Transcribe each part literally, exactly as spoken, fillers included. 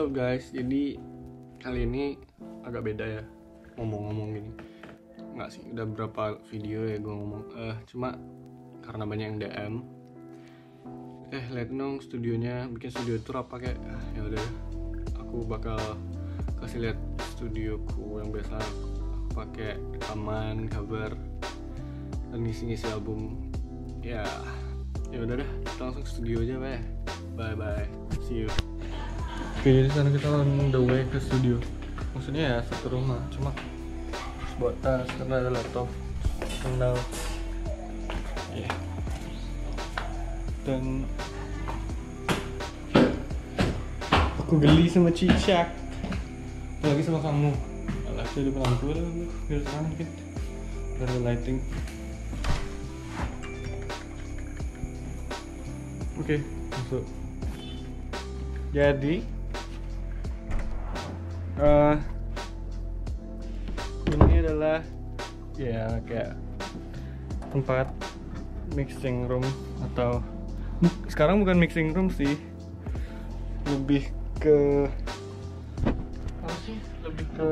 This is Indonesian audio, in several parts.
Halo guys, jadi kali ini agak beda ya ngomong-ngomong gini. Enggak sih, udah berapa video ya gue ngomong. Eh, cuma karena banyak yang D M. Eh, lihat dong studionya, bikin studio tour apa kayak. Ah, ya udah, aku bakal kasih lihat studioku yang biasa aku pakai rekaman, cover, dan ngisi-ngisi album. Ya, ya udah deh, kita langsung ke studio aja, Pak. Bye bye, see you. Oke, di sana kita on the way ke studio. Maksudnya ya satu rumah, cuma buat tas karena ada laptop, sandal. Yeah. Dan aku geli sama cicak, apalagi sama kamu. Alah, saya di depan aku lah, biar terang dikit, biar ada lighting. Oke, masuk. Jadi Uh, ini adalah ya kayak tempat mixing room, atau sekarang bukan mixing room sih, lebih ke apa sih, lebih ke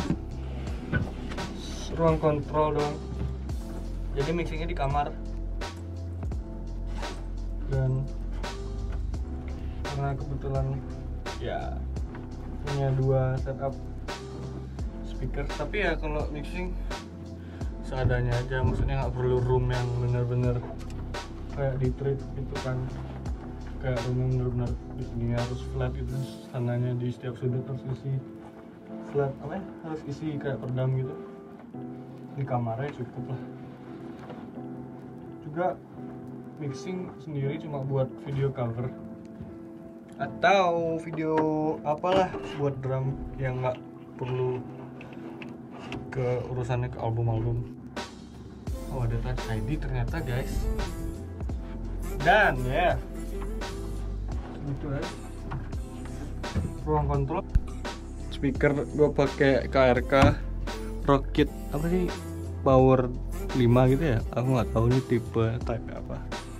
ruang kontrol dong. Jadi mixingnya di kamar, dan karena kebetulan ya punya dua setup speaker, tapi ya kalau mixing seadanya aja, maksudnya nggak perlu room yang bener-bener kayak di treat gitu kan, kayak room yang bener-bener di sini harus flat gitu, sananya di setiap sudut harus isi flat, apa ya, harus isi kayak peredam gitu. Di kamarnya cukup lah. Juga mixing sendiri cuma buat video cover atau video apalah, buat drum yang nggak perlu ke urusannya ke album-album. Oh, ada Touch I D ternyata guys. Dan ya gitu ya, ruang kontrol speaker gue pakai K R K Rocket apa sih, Power lima gitu ya, aku nggak tahu nih tipe type apa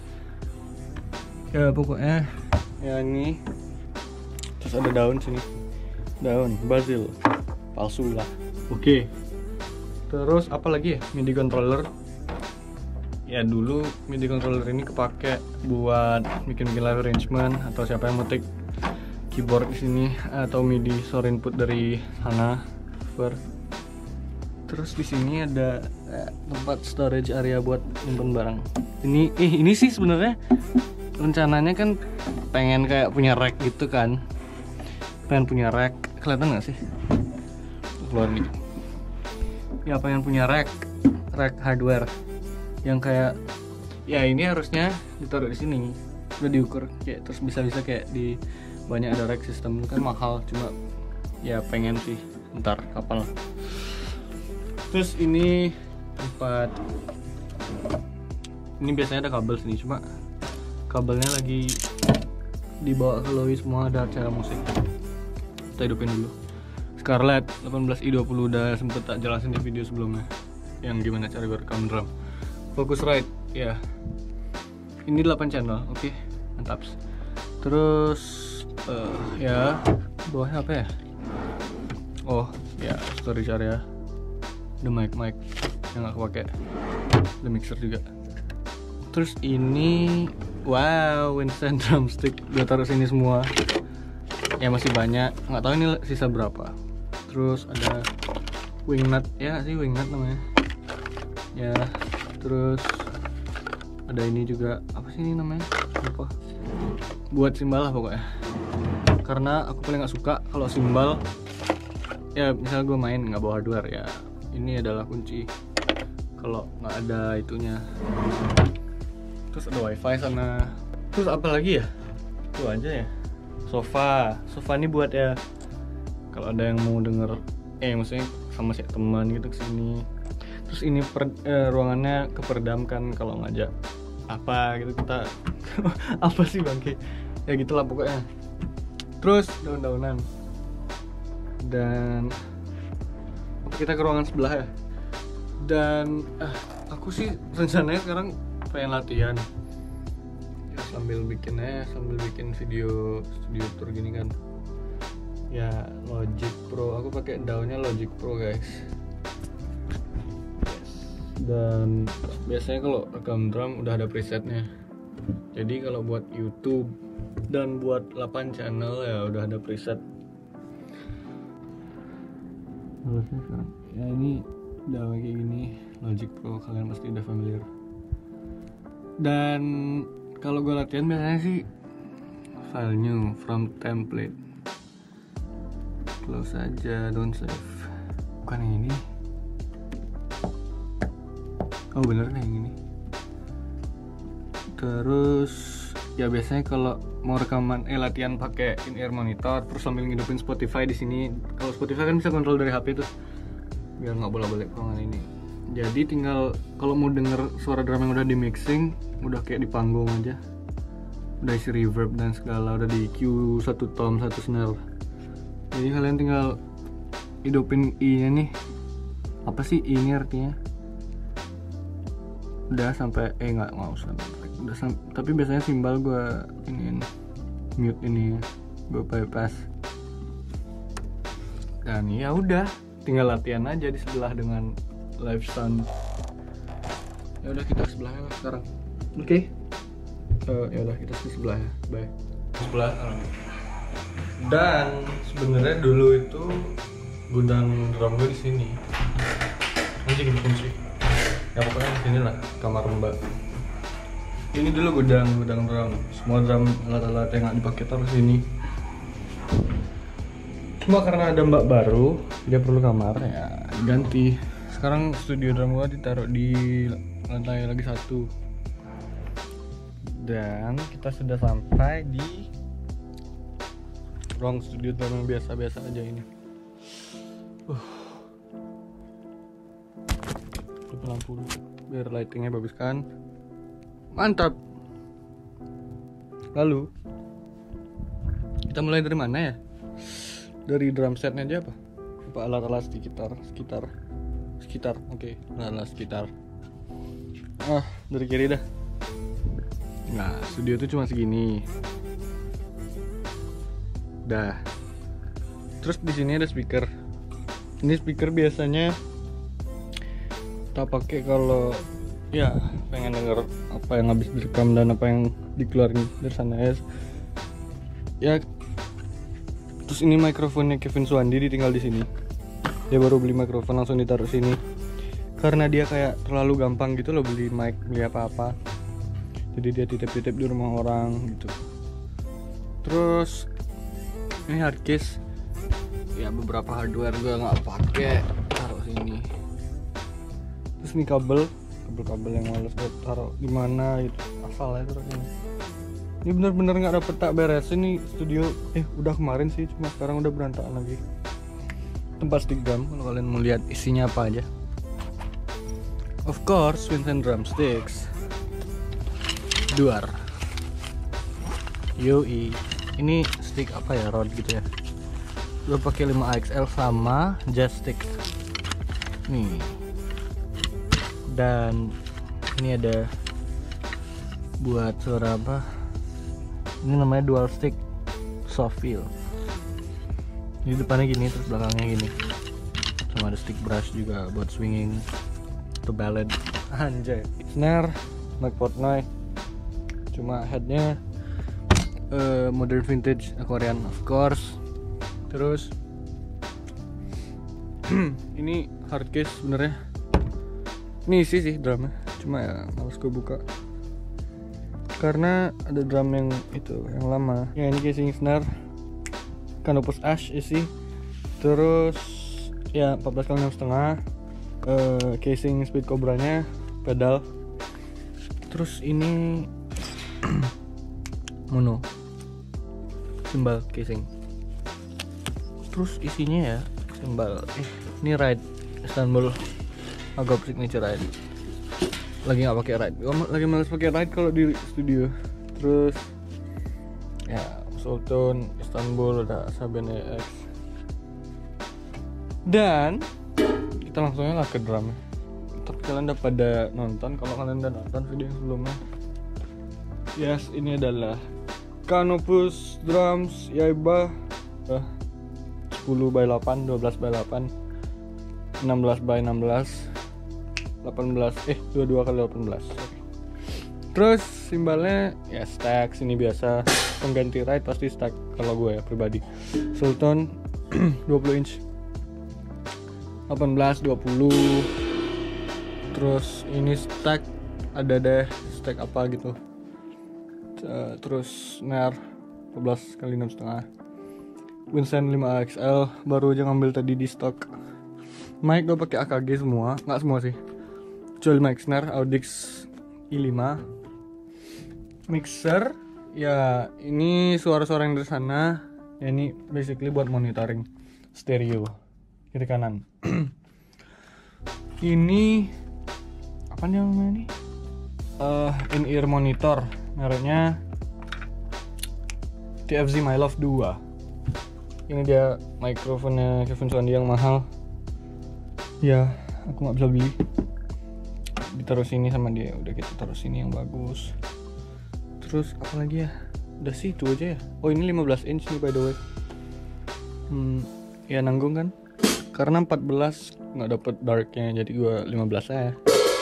ya, pokoknya ya ini. Terus ada daun sini, daun basil palsu lah. Oke, terus apa lagi ya, MIDI controller ya. Dulu MIDI controller ini kepake buat bikin-bikin live arrangement, atau siapa yang ngetik keyboard di sini, atau MIDI source input dari sana per. Terus di sini ada eh, tempat storage area buat nyimpen barang. Ini eh ini sih sebenarnya rencananya kan pengen kayak punya rack gitu kan, pengen punya rack, kelihatan nggak sih keluar nih ya, pengen punya rack rack hardware yang kayak ya ini harusnya ditaruh di sini, udah diukur kayak, terus bisa-bisa kayak di banyak ada rack system itu kan mahal, cuma ya pengen sih ntar kapan lah. Terus ini tempat, ini biasanya ada kabel sini, cuma kabelnya lagi dibawa ke Lowy semua, ada acara musik. Kita hidupin dulu. Scarlett delapan belas i dua puluh udah sempet tak jelasin di video sebelumnya, yang gimana cara gue rekam drum. Focusrite ya, ini delapan channel, oke okay, mantap. Terus uh, ya bawahnya apa ya, oh ya storage area, the mic mic yang gak kepake, the mixer juga. Terus ini wow, Winston drumstick gue taruh sini semua. Ya masih banyak, nggak tahu ini sisa berapa. Terus ada wingnut ya sih, wingnut namanya. Ya, terus ada ini juga, apa sih ini namanya? Lupa. Buat simbal lah pokoknya. Karena aku paling nggak suka kalau simbal. Ya misal gue main nggak bawa hardware ya, ini adalah kunci. Kalau nggak ada itunya. Terus ada wifi sana. Terus apa lagi ya, itu aja ya. Sofa sofa ini buat ya kalau ada yang mau denger, eh maksudnya sama si teman gitu kesini. Terus ini per, eh, ruangannya keperedamkan kalau ngajak apa gitu kita apa sih bangke ya gitulah pokoknya. Terus daun-daunan, dan kita ke ruangan sebelah ya. Dan ah, aku sih rencananya sekarang pengen latihan ya, sambil bikin eh sambil bikin video studio tour gini kan ya Logic Pro. Aku pakai daunnya Logic Pro guys. Dan biasanya kalau rekam drum udah ada presetnya. Jadi kalau buat YouTube dan buat delapan channel ya udah ada preset. Harusnya sekarang ya ini udah kayak gini, Logic Pro, kalian pasti udah familiar. Dan kalau gue latihan biasanya sih file new from template, close aja, don't save. Bukan yang ini. Oh bener nih yang ini. Terus ya biasanya kalau mau rekaman eh latihan pakai in-ear monitor terus sambil ngidupin Spotify di sini. Kalau Spotify kan bisa kontrol dari H P tuh, biar nggak bolak-balik ruangan ini. Jadi tinggal kalau mau denger suara drum yang udah di mixing, udah kayak di panggung aja, udah isi reverb dan segala, udah di Q satu tom satu snare. Jadi kalian tinggal hidupin I nya nih. Apa sih I ini artinya? Udah sampai eh nggak nggak usah udah sam- tapi biasanya simbal gue ini mute ini gue bypass. Dan ya udah tinggal latihan aja di sebelah dengan live sound. Ya udah kita sebelah lah sekarang. Oke okay. uh, ya udah kita di sebelah ya, bye. Sebelah sekarang. Dan sebenarnya dulu itu gudang drum gue di sini. Anjing kunci. Ya pokoknya di sini lah kamar mbak. Ini dulu gudang gudang drum. Semua drum alat-alat yang nggak dipakai taruh sini. Cuma karena ada mbak baru, dia perlu kamar ya ganti. Sekarang studio drum gua ditaruh di lantai lagi satu. Dan kita sudah sampai di ruang studio drum yang biasa-biasa aja ini. Uh. Lampu biar lightingnya bagus kan, mantap. Lalu kita mulai dari mana ya? Dari drum setnya aja apa? Apa alat-alat sekitar sekitar sekitar oke okay. Alat sekitar ah dari kiri dah. Nah studio itu cuma segini dah. Terus di sini ada speaker. Ini speaker biasanya kita pakai kalau ya pengen denger apa yang habis direkam dan apa yang dikeluarin dari sana ya. Ya terus ini mikrofonnya Kevin Suwandi ditinggal di sini. Dia baru beli mikrofon langsung ditaruh sini karena dia kayak terlalu gampang gitu loh beli mic, beli apa-apa. Jadi dia titip-titip di rumah orang gitu. Terus ini hardcase. Ya beberapa hardware gue nggak pakai, taruh sini. Terus ini kabel, kabel-kabel yang males buat taruh di mana gitu, asal ya terus ini. Ini benar-benar nggak dapet tak beres ini studio. Eh udah kemarin sih, cuma sekarang udah berantakan lagi. Tempat stick drum kalau kalian mau lihat isinya apa aja. Of course, Vincent drumsticks. Duar. Yoi. Ini stick apa ya, rod gitu ya. Gue pakai lima A X L sama jazz stick. Nih. Dan ini ada buat suara apa? Ini namanya dual stick soft feel. Di depannya gini, terus belakangnya gini. Sama ada stick brush juga buat swinging atau ballad. Anjay. Snare, Mike Portnoy. Cuma headnya uh, modern vintage Korean of course. Terus ini hardcase sebenarnya. Ini isi sih drumnya, cuma ya males gue buka karena ada drum yang itu yang lama. Ya ini casing snare Canopus Ash isi. Terus ya empat belas kali enam koma lima uh, casing Speed Cobra nya, pedal. Terus ini mono cymbal casing. Terus isinya ya cymbal. Eh ini ride Istanbul Agop signature ride. Lagi nggak pakai ride, lagi males pakai ride kalau di studio. Terus ya Sultan Istanbul, ada Saben E X. Dan kita langsungnya lah ke drum. Tapi kalian udah pada nonton, kalau kalian udah nonton video yang sebelumnya. Yes, ini adalah Canopus Drums Yaiba uh, sepuluh by delapan, dua belas by delapan, enam belas by enam belas, delapan belas eh dua puluh dua kali delapan belas. Terus simbalnya ya stack, sini biasa. Pengganti ride pasti stack kalau gue ya pribadi. Sultan dua puluh inch, delapan belas, dua puluh. Terus ini stack ada deh stack apa gitu. Terus snare empat belas kali enam koma lima. Winsen lima X L baru aja ngambil tadi di stok. Mic gue pakai A K G semua, nggak semua sih. Kecuali mic snare Audix i lima. Mixer ya ini suara-suara yang dari sana. Ya ini basically buat monitoring stereo kiri kanan. Ini apa nih namanya ini? Uh, in-ear monitor, mereknya T F Z My Love dua. Ini dia mikrofonnya Kevin Suwandi yang mahal. Ya, aku nggak bisa beli. Ditaruh sini sama dia, udah kita taruh sini yang bagus. Terus apa lagi ya? Udah sih itu aja ya. Oh ini lima belas inch nih by the way. Hmm, ya nanggung kan? Karena empat belas nggak dapet darknya, jadi gua lima belas aja.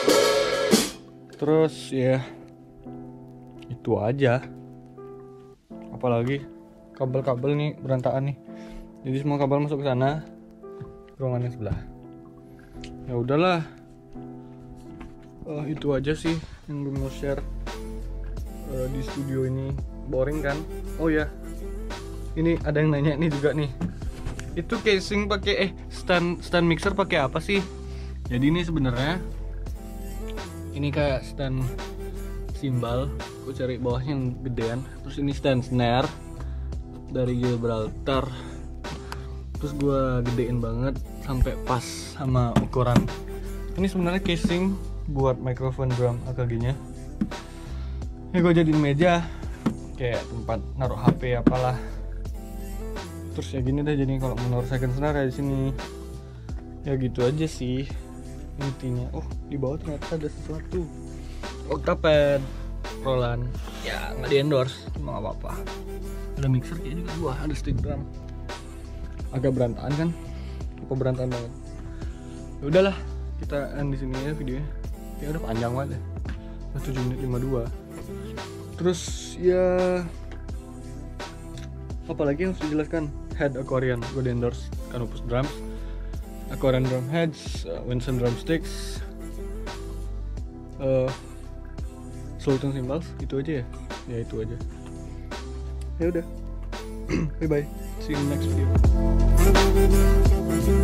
Terus ya itu aja. Apalagi kabel-kabel nih berantakan nih. Jadi semua kabel masuk ke sana. Ruangannya sebelah. Ya udahlah. Uh, itu aja sih yang gue mau share uh, di studio ini. Boring kan? Oh ya. Ini ada yang nanya nih juga nih. Itu casing pakai eh stand stand mixer pakai apa sih? Jadi ini sebenarnya ini kayak stand simbal. Aku cari bawahnya yang gedean. Terus ini stand snare dari Gibraltar. Terus gue gedein banget sampai pas sama ukuran. Ini sebenarnya casing buat microphone drum A K G-nya. Ya gue jadiin meja kayak tempat naruh H P apalah. Terus ya gini deh, jadi kalau mau naruh second snare ya di sini. Ya gitu aja sih intinya. Oh di bawah ternyata ada sesuatu. Octapad Roland. Ya nggak di endorse, cuma nggak apa-apa. Ada mixer kayak juga gua, ada stick drum. Agak berantakan kan? Apa berantakan banget? Ya udahlah, kita end di sini ya videonya. Ya udah panjang banget ya. Udah tujuh menit lima puluh dua. Terus ya apalagi yang harus dijelaskan? Head Aquarian, gue di endorse Canopus Drums, Aquarian drum heads, uh, Winsen drumsticks, uh, Sultan cymbals, itu aja ya. Ya itu aja. Ya udah. Bye bye. See you in the next video.